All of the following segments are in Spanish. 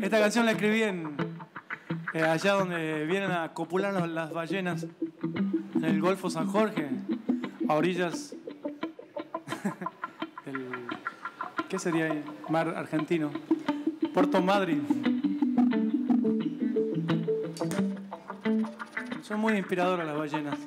Esta canción la escribí allá donde vienen a copular las ballenas, en el Golfo San Jorge, a orillas del, ¿qué sería ahí? Mar Argentino, Puerto Madryn. Son muy inspiradoras las ballenas.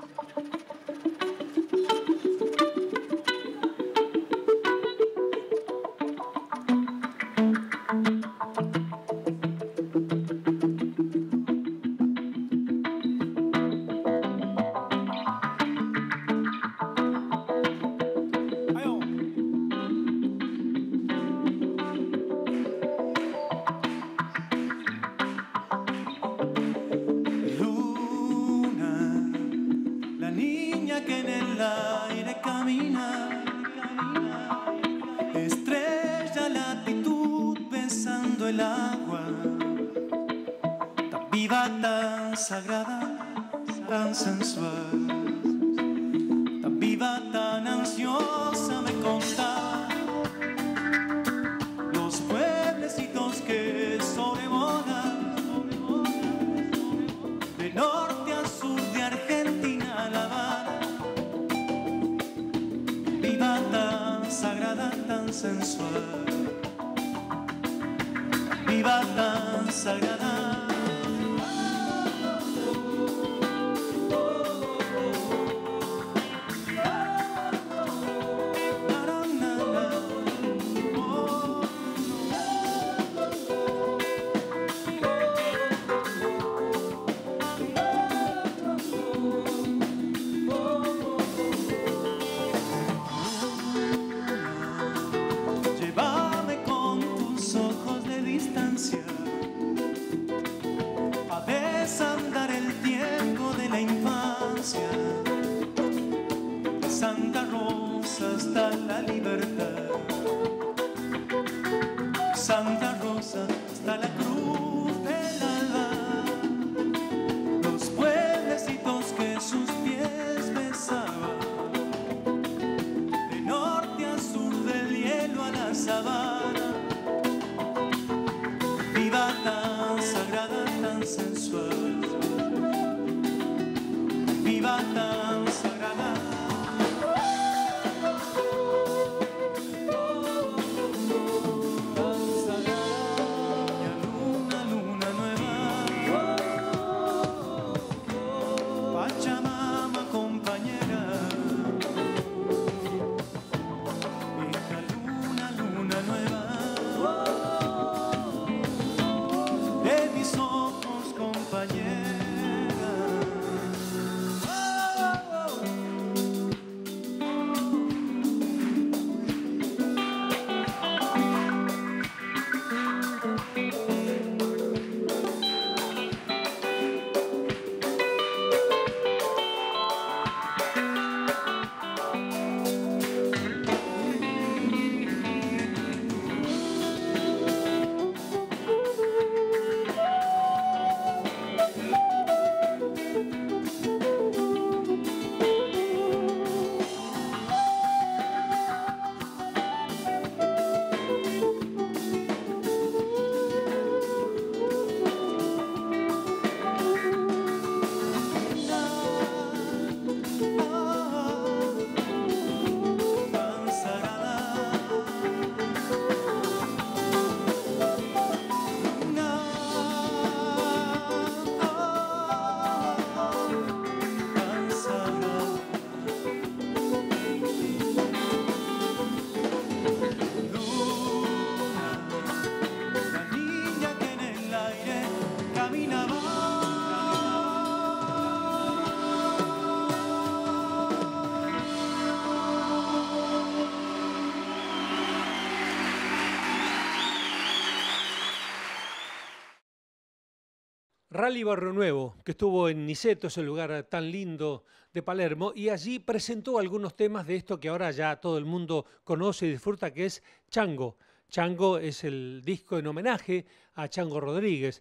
Rally Barrio Nuevo, que estuvo en Niceto, ese lugar tan lindo de Palermo, y allí presentó algunos temas de esto que ahora ya todo el mundo conoce y disfruta, que es Chango. Chango es el disco en homenaje a Chango Rodríguez.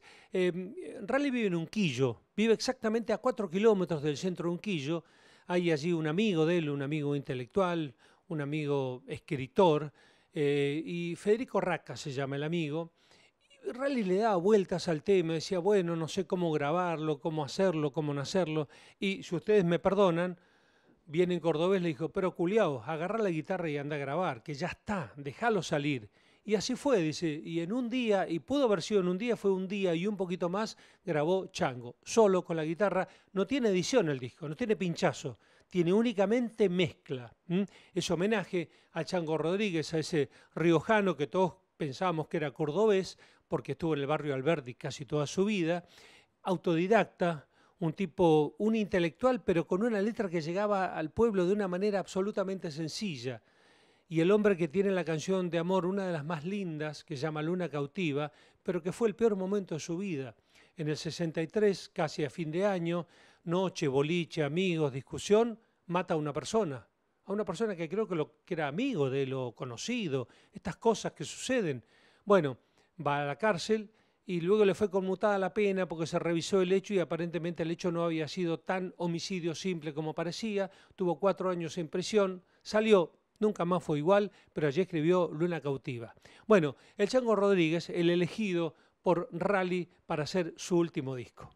Rally vive en Unquillo, vive exactamente a 4 kilómetros del centro de Unquillo. Hay allí un amigo de él, un amigo intelectual, un amigo escritor, y Federico Raca se llama el amigo. Rally le daba vueltas al tema, decía, bueno, no sé cómo grabarlo, cómo hacerlo, cómo no hacerlo. Y si ustedes me perdonan, viene en cordobés, le dijo, pero culiao, agarra la guitarra y anda a grabar, que ya está, déjalo salir. Y así fue, dice, y en un día, y pudo haber sido en un día, fue un día y un poquito más, grabó Chango, solo con la guitarra. No tiene edición el disco, no tiene pinchazo, tiene únicamente mezcla. Es homenaje a Chango Rodríguez, a ese riojano que todos pensábamos que era cordobés, porque estuvo en el barrio Alberdi casi toda su vida, autodidacta, un tipo, un intelectual, pero con una letra que llegaba al pueblo de una manera absolutamente sencilla. Y el hombre que tiene la canción de amor, una de las más lindas, que se llama Luna Cautiva, pero que fue el peor momento de su vida. En el 63, casi a fin de año, noche, boliche, amigos, discusión, mata a una persona que creo que era amigo de lo conocido, estas cosas que suceden. Bueno, va a la cárcel y luego le fue conmutada la pena porque se revisó el hecho y aparentemente el hecho no había sido tan homicidio simple como parecía. Tuvo 4 años en prisión, salió, nunca más fue igual, pero allí escribió Luna Cautiva. Bueno, el Chango Rodríguez, el elegido por Rally para hacer su último disco.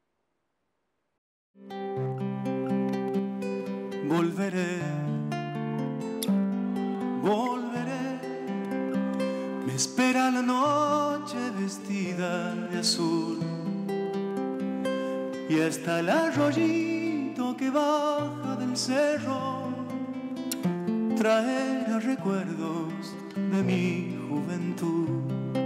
Volveré, volveré, me espera la noche vestida de azul y hasta el arroyito que baja del cerro traerá recuerdos de mi juventud.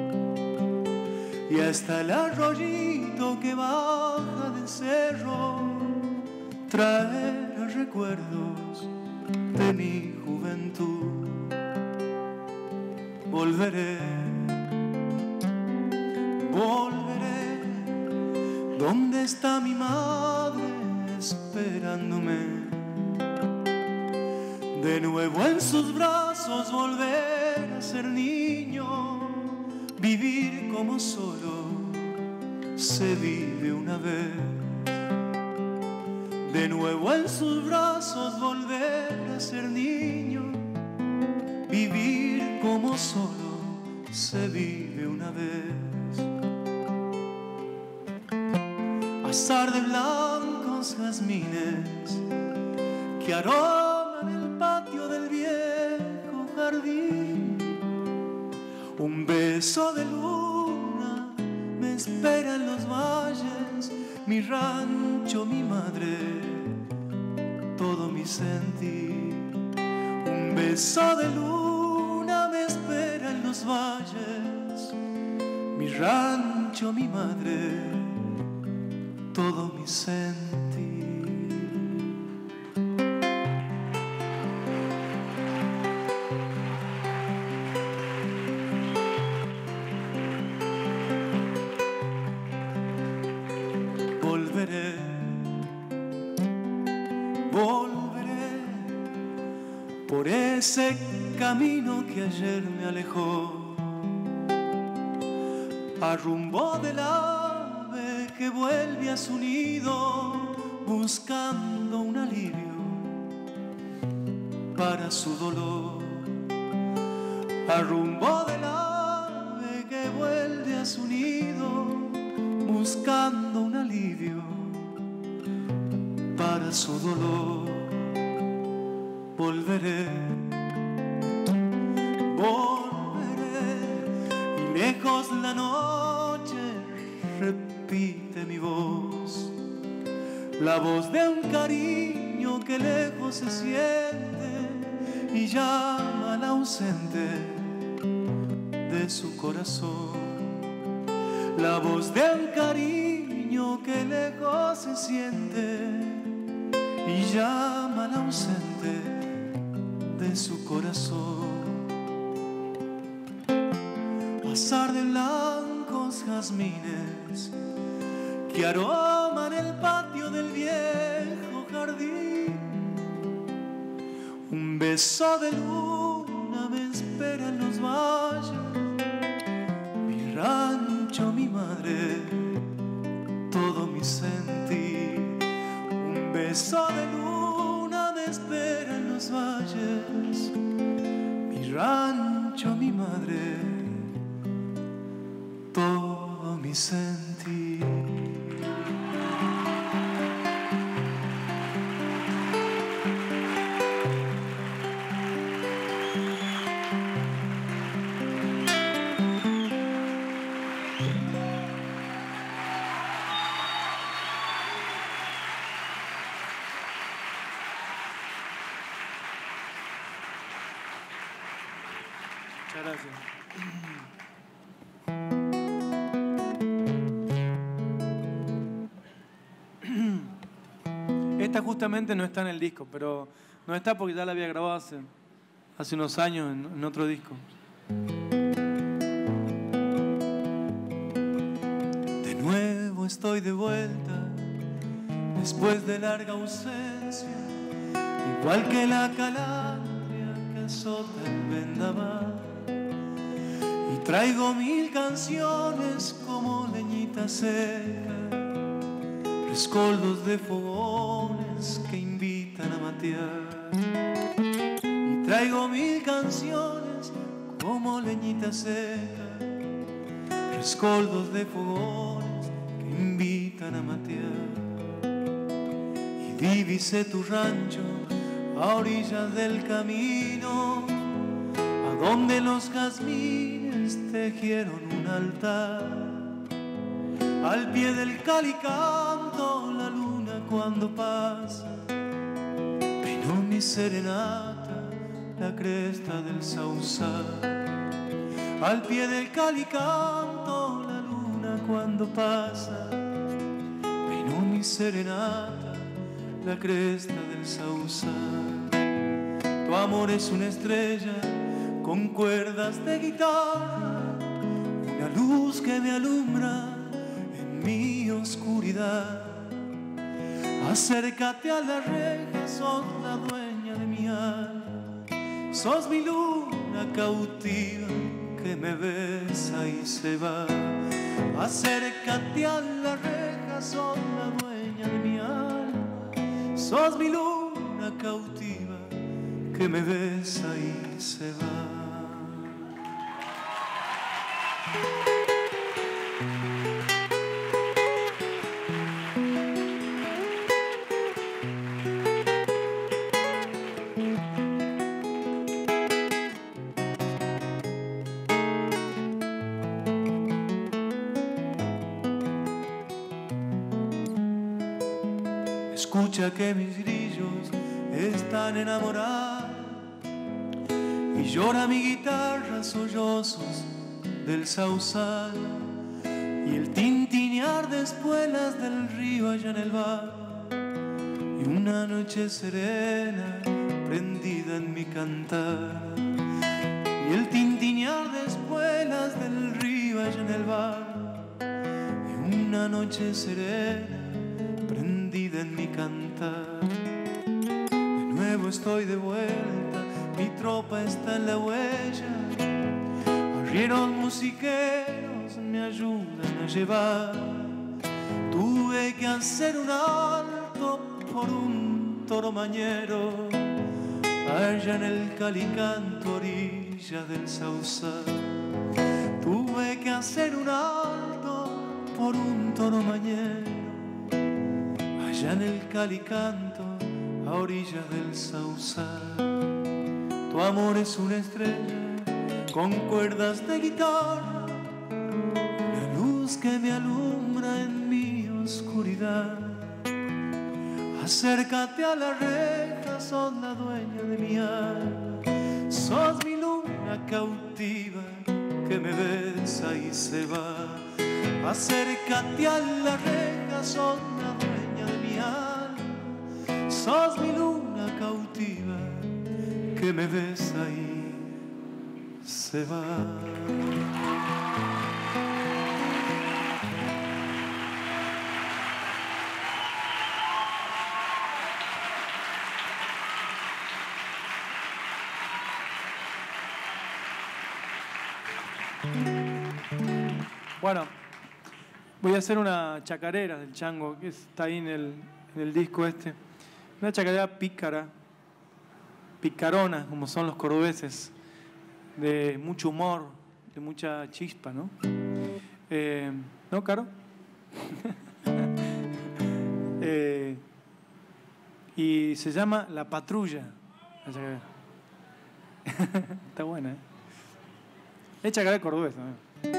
Y hasta el arroyito que baja del cerro traerá recuerdos de mi juventud. Volveré, volveré, ¿dónde está mi madre esperándome? De nuevo en sus brazos volver a ser niño, vivir como solo se vive una vez. De nuevo en sus brazos volver a ser niño, vivir como solo se vive una vez. Azar de blancos jazmines que aroman el patio del viejo jardín. Un beso de luna me espera en los valles, mi rancho, mi madre, todo mi sentir. Un beso de luna me espera en los valles, mi rancho, mi madre, todo mi sentir. Volveré, volveré por ese camino que ayer me alejó, a rumbo del ave que vuelve a su nido buscando un alivio para su dolor. A rumbo del ave que vuelve a su nido buscando un alivio para su dolor. Volveré, volveré, y lejos la noche repite mi voz, la voz de un cariño que lejos se siente y llama al ausente de su corazón. La voz de un cariño que lejos se siente y llama al ausente de su corazón. Azar de blancos jazmines que aroman el patio del viejo jardín. Un beso de luna me espera en los valles, mi rancho, mi madre, todo mi sentir. Un beso de luna me espera en los valles, mi rancho, mi madre, todo mi sentir. Muchas gracias. Esta justamente no está en el disco, pero no está porque ya la había grabado hace unos años en otro disco. De nuevo estoy de vuelta después de larga ausencia, igual que la calandria que azota el vendaval. Y traigo 1000 canciones como leñita seca, rescoldos de fogones que invitan a matear. Y traigo 1000 canciones como leñita seca, rescoldos de fogones que invitan a matear. Y divisé tu rancho a orillas del camino, a donde los jazmines tejieron un altar. Al pie del calicanto la luna cuando pasa, peinó mi serenata la cresta del sausal. Al pie del calicanto la luna cuando pasa, peinó mi serenata la cresta del sausal. Tu amor es una estrella con cuerdas de guitarra, una luz que me alumbra mi oscuridad. Acércate a la reja, sos la dueña de mi alma, sos mi luna cautiva que me besa y se va. Acércate a la reja, sos la dueña de mi alma, sos mi luna cautiva que me besa y se va. Escucha que mis grillos están enamorados y llora mi guitarra sollozos del sausal y el tintinear de espuelas del río allá en el bar y una noche serena prendida en mi cantar y el tintinear de espuelas del río allá en el bar y una noche serena prendida en mi cantar. De nuevo estoy de vuelta, mi tropa está en la huella, arrieros musiqueros me ayudan a llevar. Tuve que hacer un alto por un toro mañero, allá en el Calicanto, orilla del sausal. Tuve que hacer un alto por un toro mañero, allá en el Calicanto, a orillas del sausal. Tu amor es una estrella con cuerdas de guitarra, una luz que me alumbra en mi oscuridad. Acércate a la reja, sos la dueña de mi alma, sos mi luna cautiva que me besa y se va. Acércate a la reja, sos la dueña de mi alma, sos mi luna cautiva que me besa y se va. Bueno, voy a hacer una chacarera del Chango, que está ahí en el disco este. Una chacarera pícara, picarona, como son los cordobeses, de mucho humor, de mucha chispa, ¿no? ¿No, Caro? Y se llama La Patrulla. Está buena, ¿eh? Es chacaré cordobés también.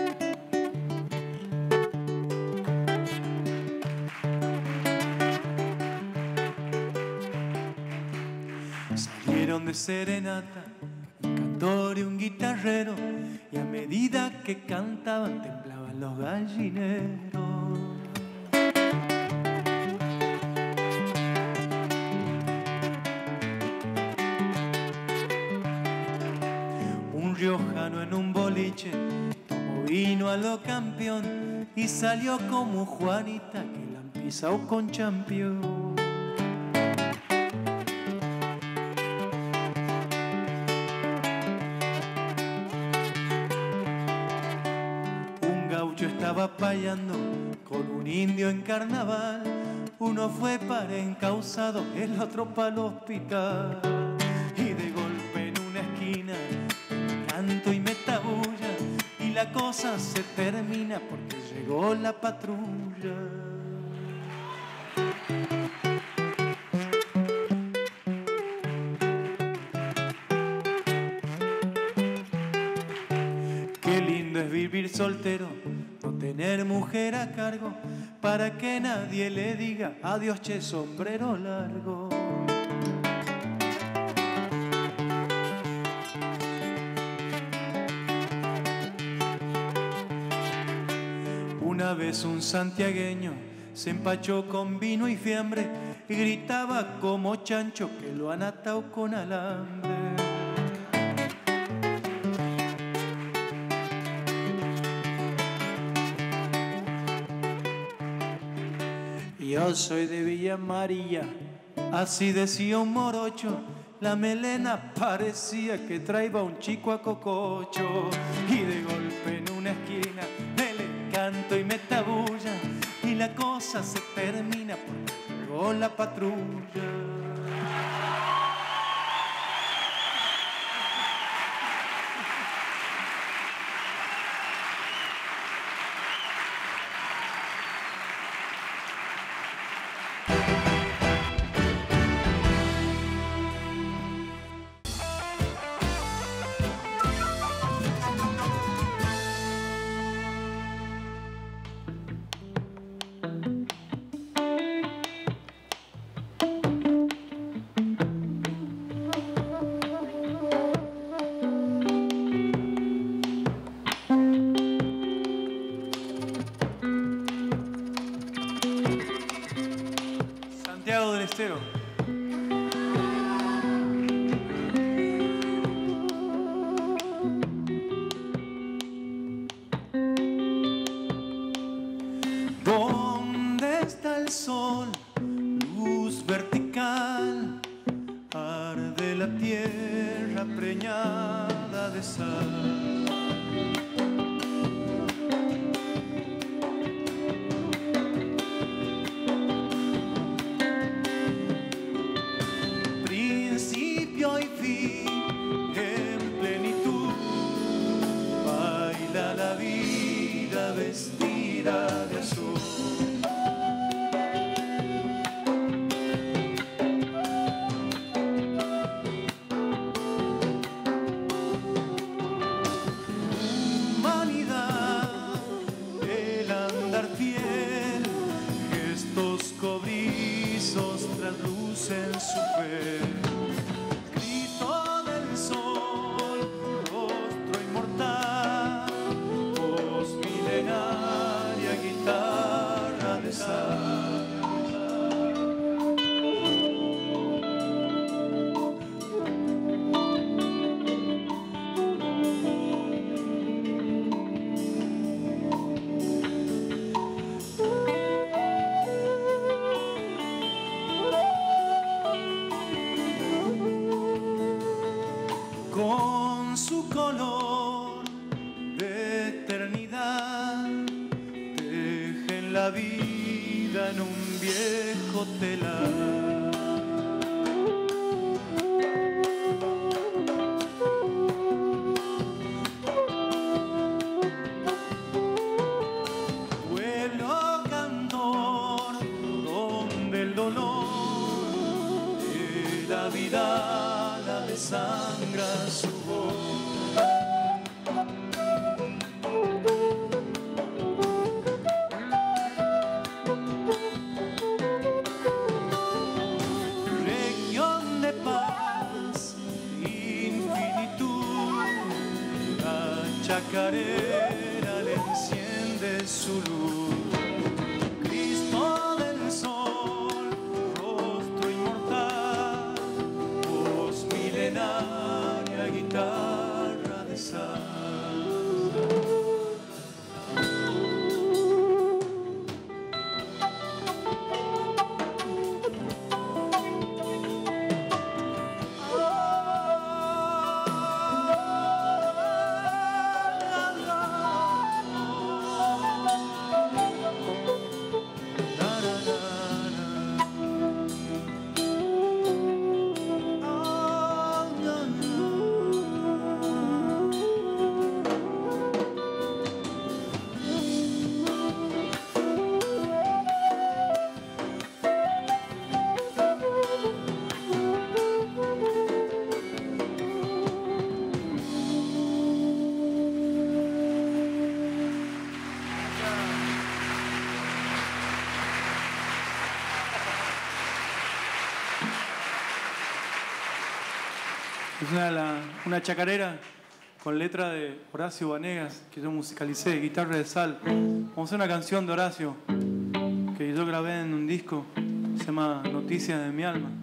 Salieron de serenata un cantor y un guitarrero, y a medida que cantaban temblaban los gallineros. Un riojano en un boliche tomó vino a lo campeón y salió como Juanita que la han pisado con champión. Estaba payando con un indio en carnaval. Uno fue para encausado, el otro para el hospital. Y de golpe en una esquina canto y me tabulla, y la cosa se termina porque llegó la patrulla. Qué lindo es vivir soltero, no tener mujer a cargo, para que nadie le diga adiós, che, sombrero largo. Una vez un santiagueño se empachó con vino y fiambre y gritaba como chancho que lo han atado con alambre. Yo soy de Villa María, así decía un morocho. La melena parecía que traía un chico a cococho. Y de golpe en una esquina me le canto y me tabulla, y la cosa se termina porque llegó la patrulla. Santiago del Estero. ¿Dónde está el sol? Luz vertical, arde la tierra preñada de sal. Vestida de azul. Humanidad, el andar fiel, gestos cobrizos traslucen su fe. Cristo del sol, rostro inmortal, voz milenaria, guitarra de sal. Con su color de eternidad tejen la vida en un viejo telar. vida la desangra su voz. Región de paz, infinitud, la chacarera le enciende su luz. Cristo del sol, rostro inmortal, voz milenaria, guitarra de sal. Es una chacarera con letra de Horacio Vanegas que yo musicalicé, guitarra de sal. Vamos a hacer una canción de Horacio que yo grabé en un disco, se llama Noticias de mi alma.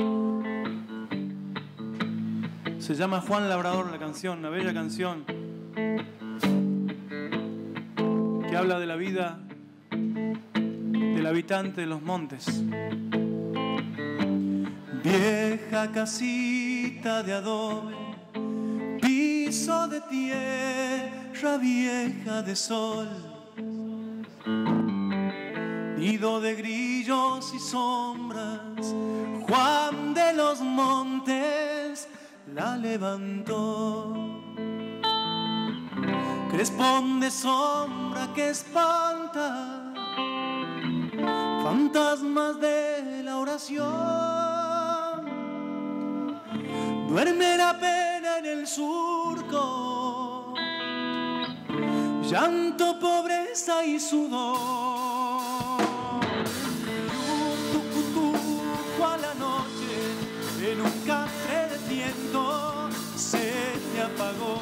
Se llama Juan Labrador la canción, una bella canción que habla de la vida del habitante de los montes. Vieja casita de adobe, piso de tierra vieja de sol, nido de grillos y sombras, Juan de los Montes la levantó. Crespón de sombra que espanta, fantasmas de la oración. Duerme la pena en el surco, llanto, pobreza y sudor. Tucutuco a la noche, en un café de viento se te apagó.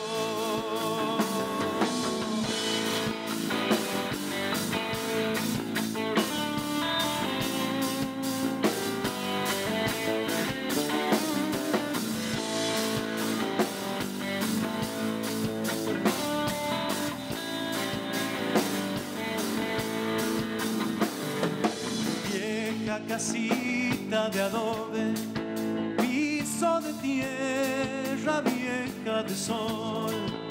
Casita de adobe, piso de tierra vieja de sol,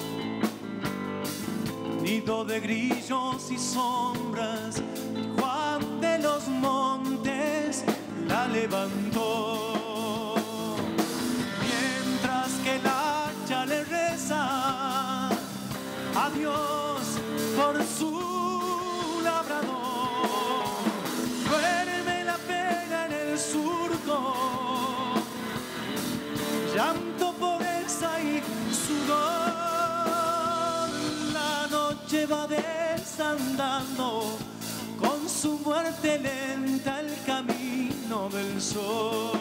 nido de grillos y sombras, Juan de los Montes la levantó. Mientras que el hacha le reza a Dios por su labrador, surco, llanto, pobreza y sudor. La noche va desandando con su muerte lenta el camino del sol.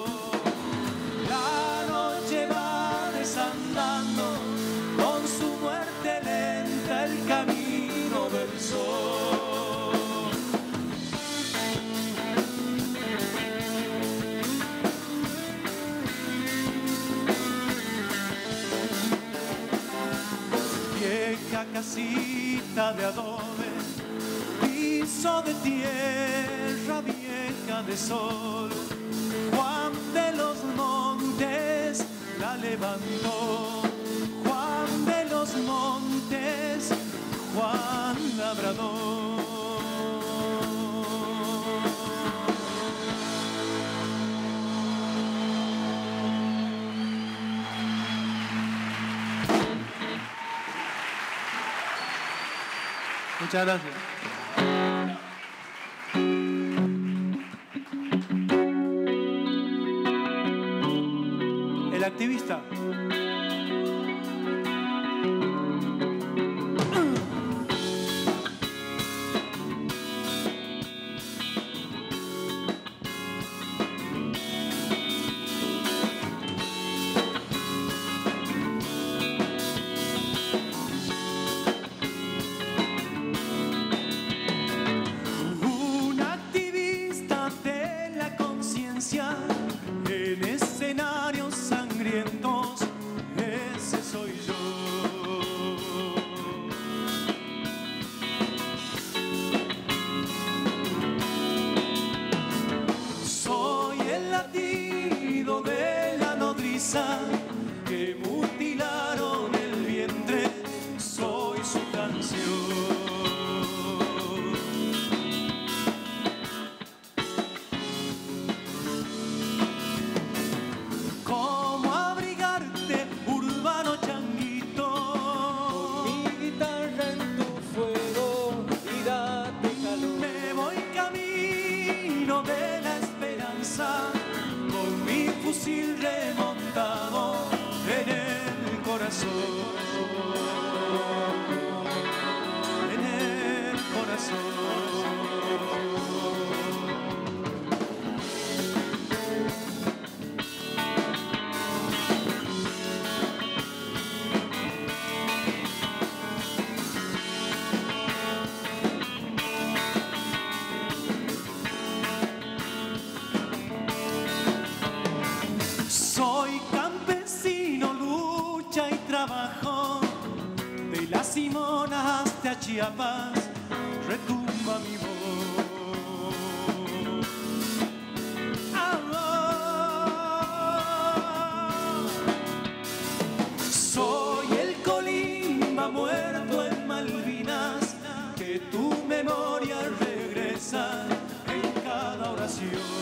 La noche va desandando con su muerte lenta el camino del sol. Casita de adobe, piso de tierra vieja de sol, Juan de los Montes la levantó. Juan de los Montes, Juan Labrador. Muchas gracias. activista. En escenarios sangrientos, ese soy yo. Soy el latido de la nodriza que mutilaron el vientre, soy su canción. Con mi fusil remontado en el corazón, en el corazón. Soy campesino, lucha y trabajo, de las Simonas hasta Chiapas, retumba mi voz. Soy el colimba muerto en Malvinas, que tu memoria regresa en cada oración.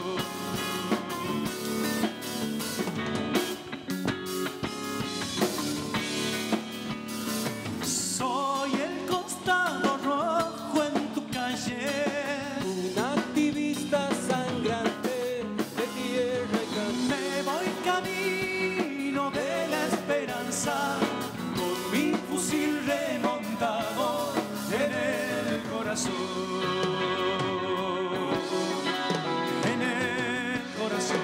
Con mi fusil remontado en el corazón, en el corazón.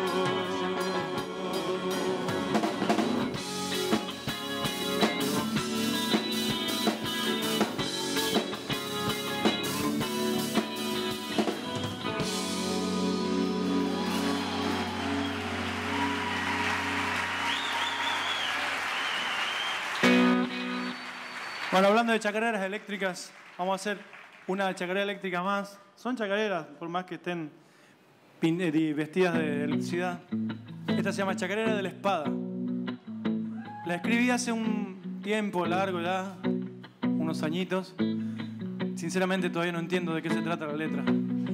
Bueno, hablando de chacareras eléctricas, vamos a hacer una chacarera eléctrica más. Son chacareras, por más que estén vestidas de electricidad. Esta se llama Chacarera de la Espada. La escribí hace un tiempo largo ya, unos añitos. Sinceramente todavía no entiendo de qué se trata la letra.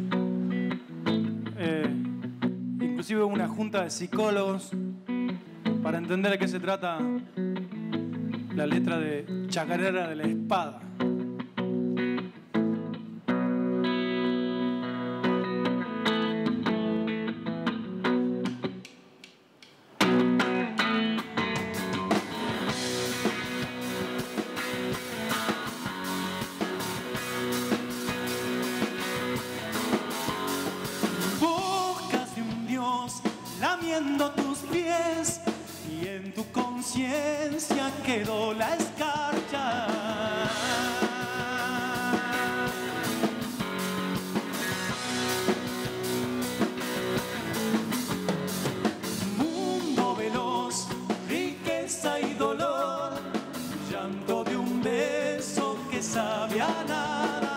Inclusive hubo una junta de psicólogos para entender de qué se trata la letra de Chacarera de la Espada. Buscas de un Dios lamiendo tus pies y en tu conciencia quedó la escarcha. Mundo veloz, riqueza y dolor, llanto de un beso que sabe a nada.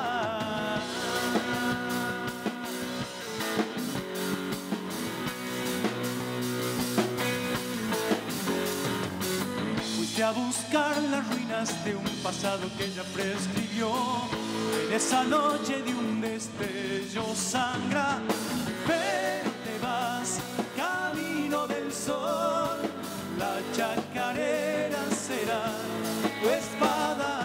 A buscar las ruinas de un pasado que ya prescribió. En esa noche de un destello sangra, pero te vas camino del sol. La chacarera será tu espada.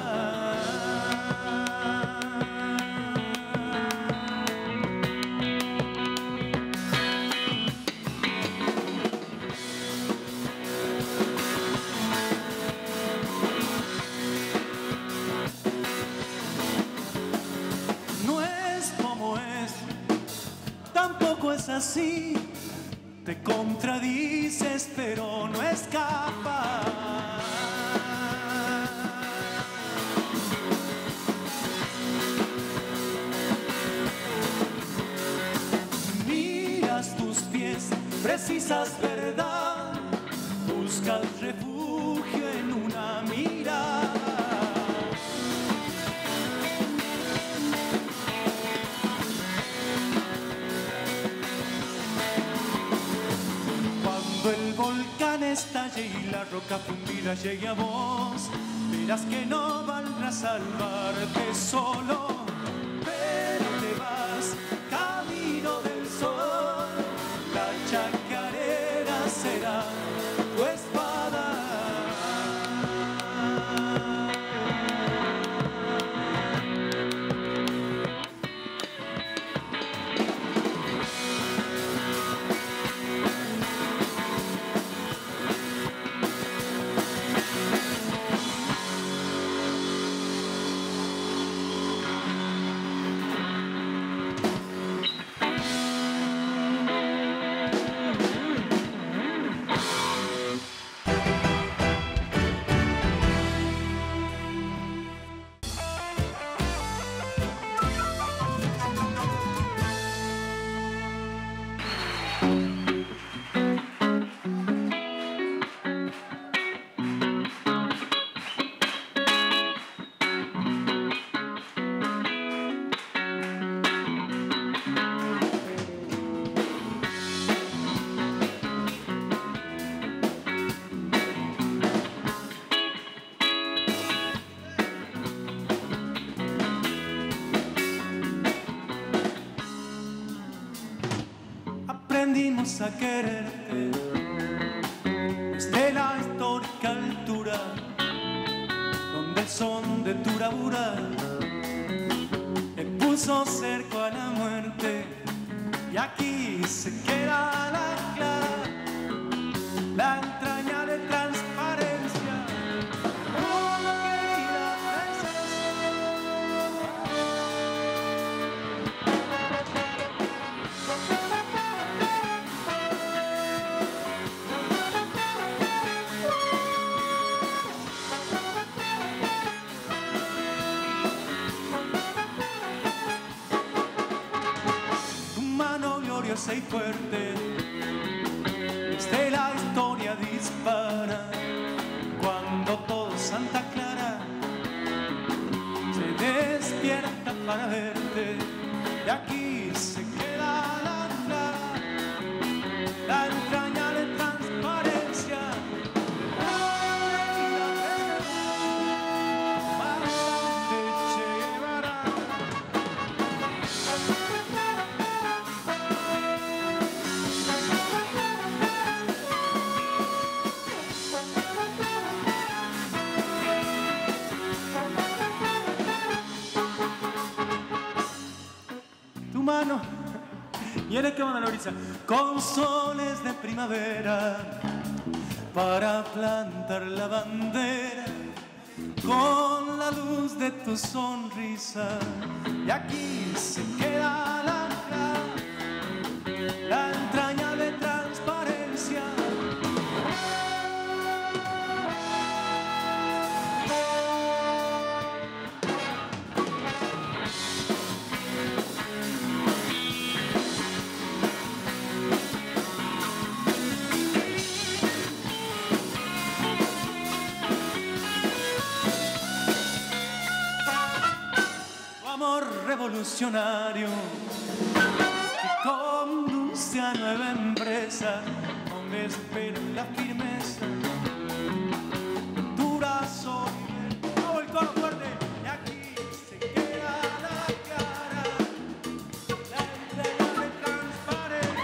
actúas así, te contradices pero no escapas. Miras tus pies, precisas verdad, buscas refugio en una mirada. Cuando el volcán estalle y la roca fundida llegue a vos, verás que no valdrá salvarte solo, pero te vas camino del sol. La chacarera será tu espada. Aprendimos a quererte desde la histórica altura, donde el son de tu bravura le puso cerco a la muerte. Y aquí se queda la clara, la entrañable transparencia. Oh, querida gloriosa y fuerte, desde la historia dispara. Cuando todo Santa Clara se despierta para verte, y aquí se queda la clara, la entrañable transparencia. Mano, y eres que manda la brisa con soles de primavera para plantar la bandera con la luz de tu sonrisa. Y aquí se queda la entrañable transparencia. Revolucionario que conduce a nueva empresa, donde espera la firmeza, durazo, todo el coro fuerte, y aquí se queda la cara, la entrañable transparencia.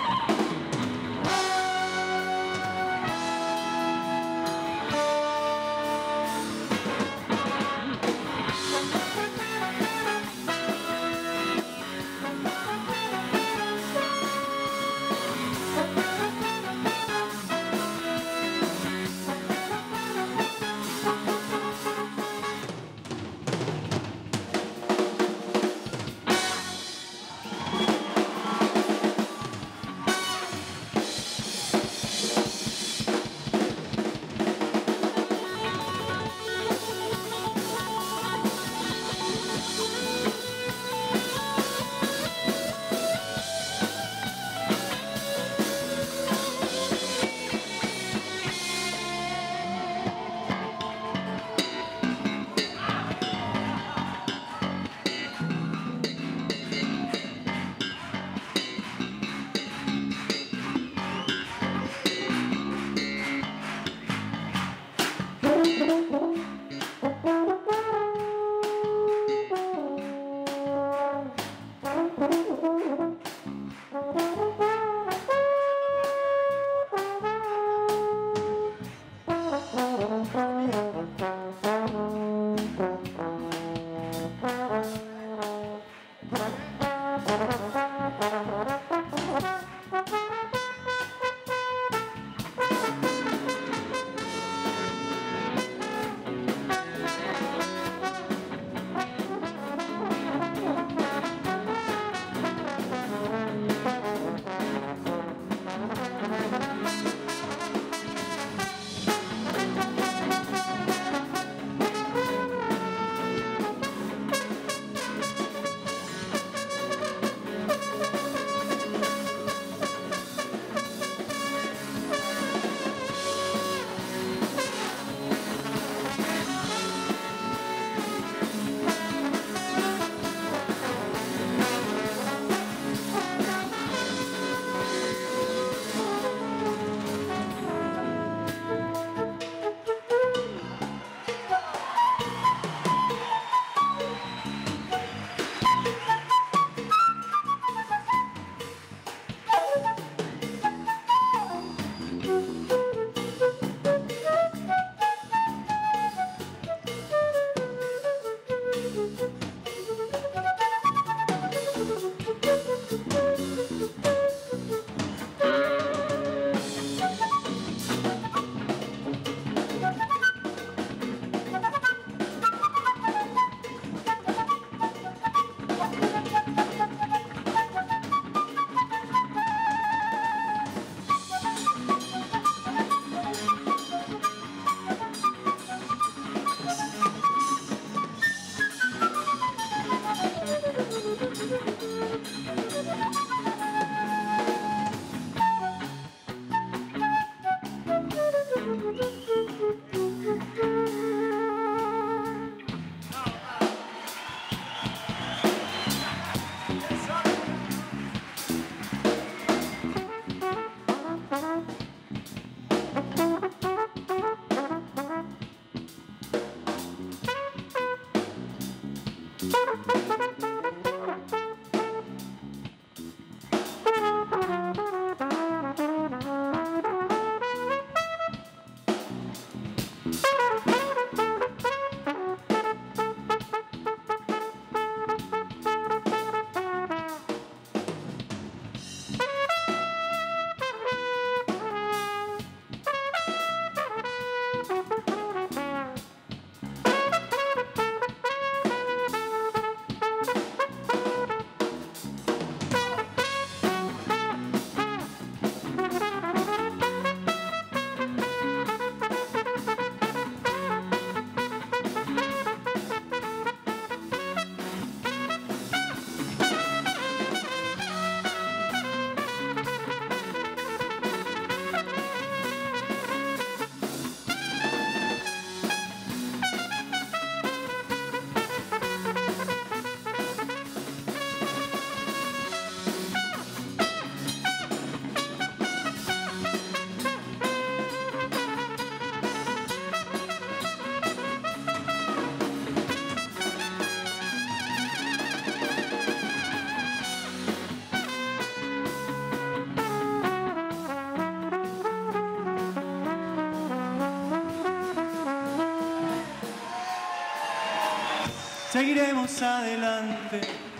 seguiremos adelante,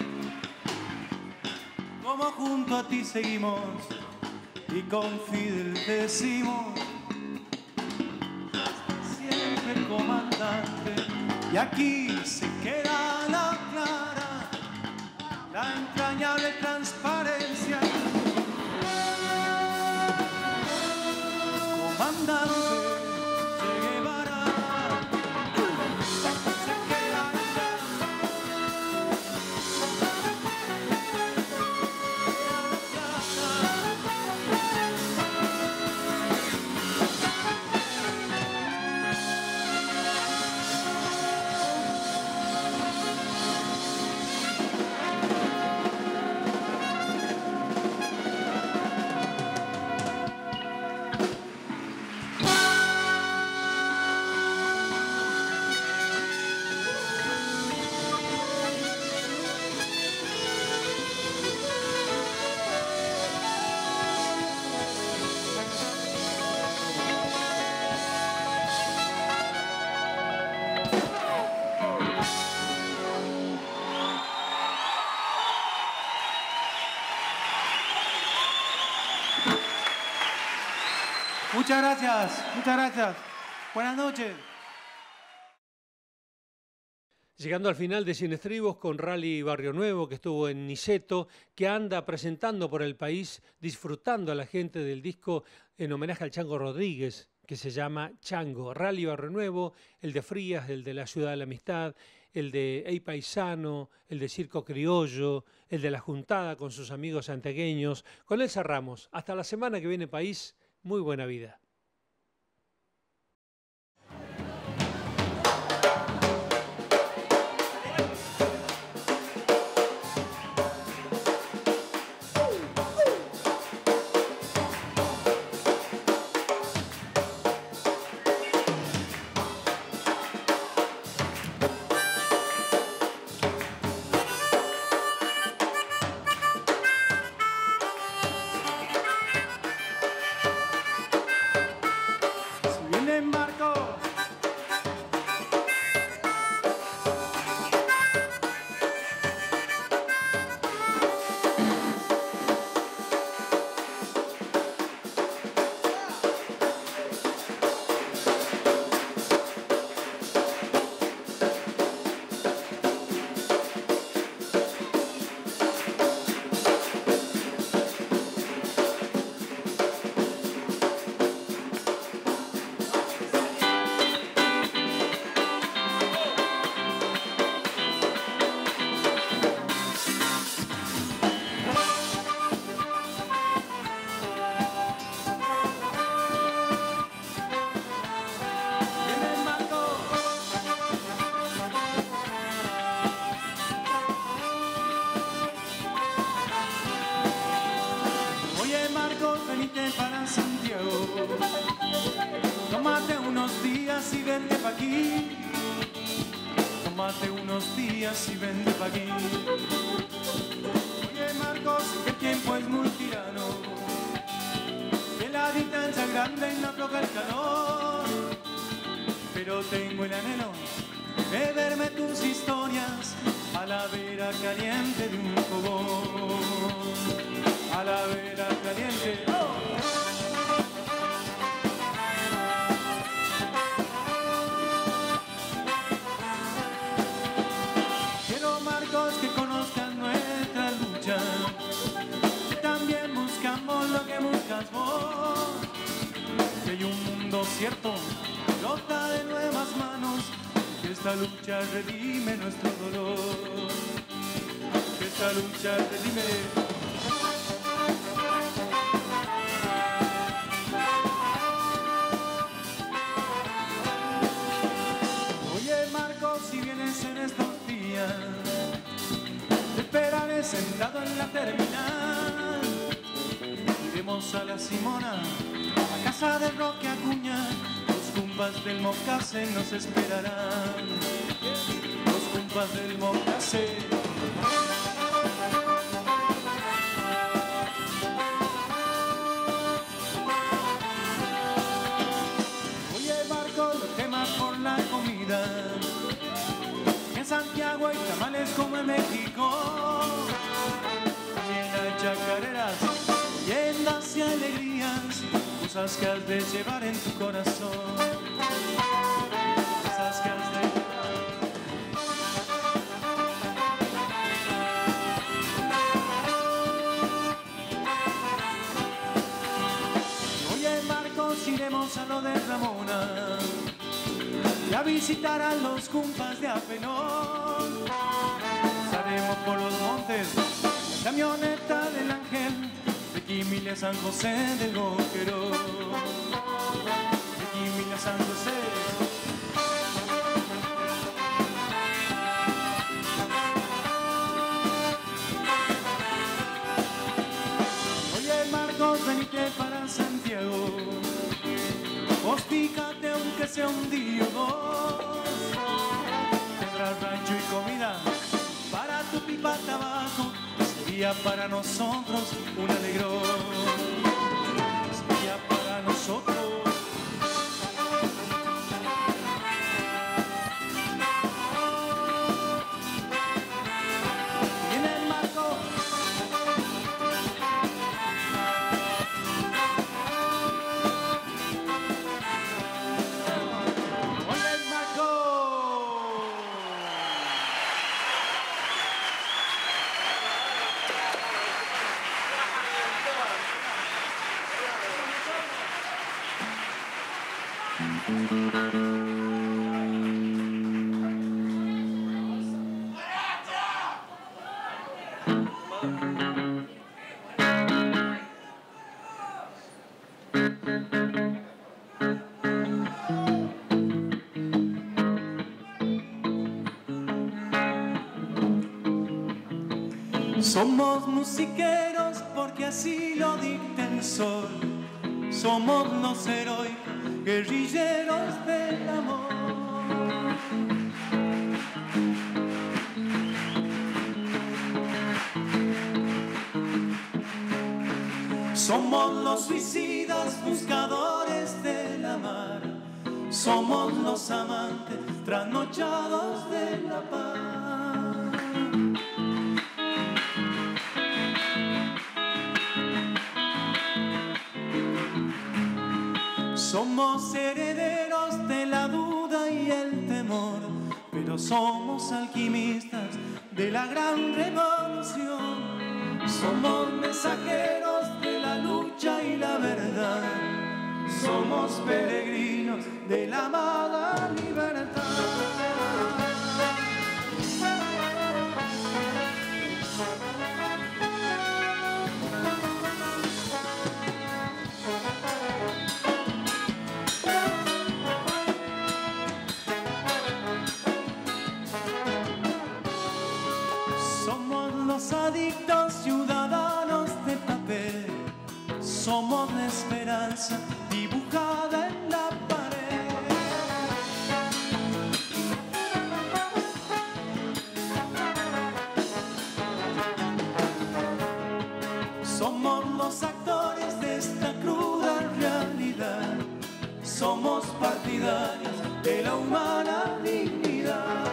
como junto a ti seguimos y con Fidel decimos siempre comandante. Y aquí se queda la clara, la entrañable transparencia. Comandante Che Guevara, se queda Muchas gracias, muchas gracias. Buenas noches. Llegando al final de Sin Estribos con Rally Barrio Nuevo, que estuvo en Niceto, que anda presentando por el país, disfrutando a la gente del disco en homenaje al Chango Rodríguez, que se llama Chango. Rally Barrio Nuevo, el de Frías, el de la Ciudad de la Amistad, el de Ey Paisano, el de Circo Criollo, el de La Juntada con sus amigos santiagueños. Con él cerramos. Hasta la semana que viene, país. Muy buena vida. Tómate unos días y vente pa' aquí. Oye Marcos, que el tiempo es muy tirano, que la distancia es grande y no toca el calor, pero tengo el anhelo de verme tus historias a la vera caliente de un fogón, a la vera caliente. Que conozcan nuestra lucha, que también buscamos lo que buscas vos, que hay un mundo cierto, brota de nuevas manos, que esta lucha redime nuestro dolor, que esta lucha redime. Esperaré sentado en la terminal. Iremos a la Simona, a casa de Roque Acuña. Los cumpas del Mocase nos esperarán. Los cumpas del Mocase. Oye Marco, los temas por la comida. En Santiago cosas que has de llevar en tu corazón, cosas que has de llevar. Oye, Marcos, iremos a lo de Ramona y a visitar a los cumpas de Apenón. Saldremos por los montes, la camioneta del Ángel, de Quimil a San José del Boquerón, de Quimil a San José. Oye, Marcos, venite para Santiago, vos fíjate aunque sea un día o dos, tendrás rancho y comida para tu pipa tabaco, sería para nosotros un alegrón, sería para nosotros. Viene el Marco. Oye, el Marco. Somos musiqueros porque así lo dicta el sol. Somos los heroicos guerrilleros del amor. Somos los suicidas buscadores de la mar. Somos los amantes trasnochados de la paz. Somos herederos de la duda y el temor, pero somos alquimistas de la gran revolución. Somos mensajeros de la lucha y la verdad. Somos peregrinos de la amada libertad. Los adictos ciudadanos de papel, somos la esperanza dibujada en la pared. Somos los actores de esta cruda realidad. Somos partidarios de la humana dignidad.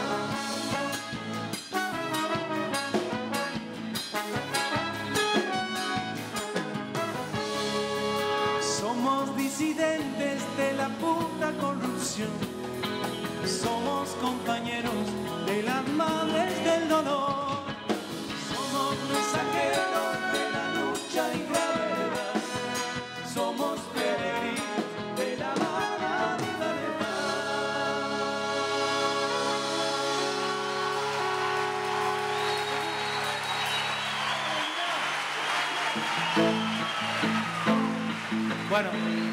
Disidentes de la puta corrupción, somos compañeros de las madres del dolor, somos mensajeros de la lucha y la verdad, somos peregrinos de la amada libertad. Bueno,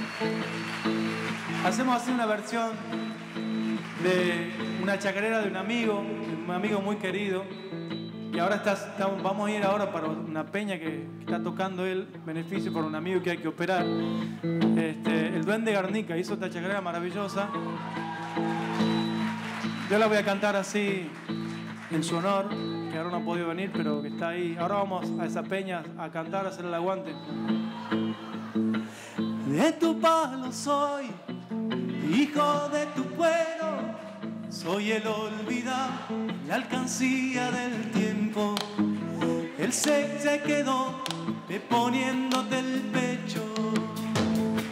hacemos así una versión de una chacarera de un amigo muy querido, y ahora vamos a ir ahora para una peña que está tocando él, beneficio por un amigo que hay que operar. El Duende Garnica hizo esta chacarera maravillosa. Yo la voy a cantar así en su honor, que ahora no ha podido venir, pero que está ahí. Ahora vamos a esa peña a cantar, a hacer el aguante. De tu palo soy, hijo de tu cuero, soy el olvidado, la alcancía del tiempo. El se quedó poniéndote el pecho.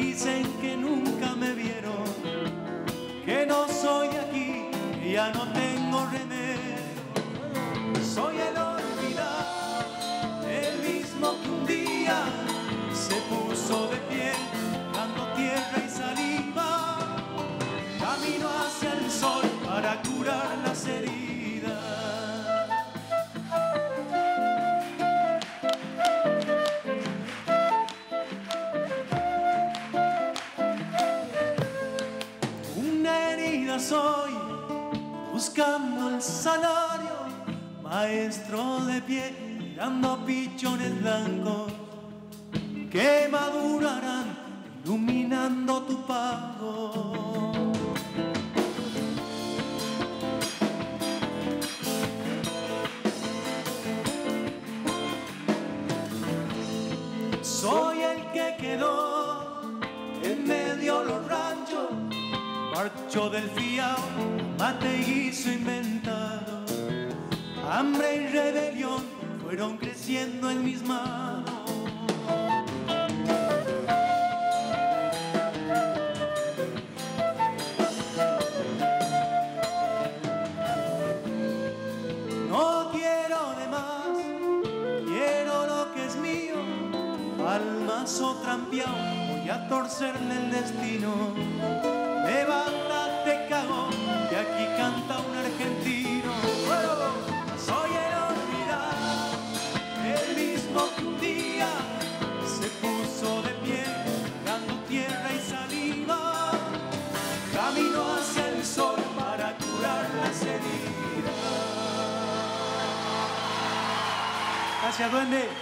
dicen que nunca me vieron, que no soy de aquí, que ya no tengo remedio. Soy el olvidado, el mismo que un día se puso de pie, dando tierra y saliva, camino hacia el sol para curar las heridas. Una herida soy, buscando el salario, maestro de pie, mirando pichones blancos que madurarán, iluminando tu pago. Soy el que quedó en medio los ranchos, marcho del fiao, mate y guiso inventado. Hambre y rebelión fueron creciendo en mis manos. No quiero de más, quiero lo que es mío. Al mazo trampeado voy a torcerle el destino. Levántate, cagón, que aquí canta un argentino. Soy el olvidado, el mismo que un día se puso de pie, dando tierra y saliva, camino hacia el sol para curar las heridas. Gracias, duende.